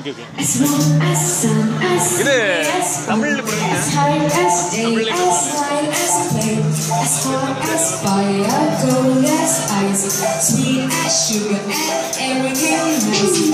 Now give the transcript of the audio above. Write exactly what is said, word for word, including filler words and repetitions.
Okay okay. As warm as sun, as இது sunny as fun, தமிழ்ல புரியுங்க. as high as day, as light as play, as hot as fire, cold as ice, sweet as sugar and everything nice.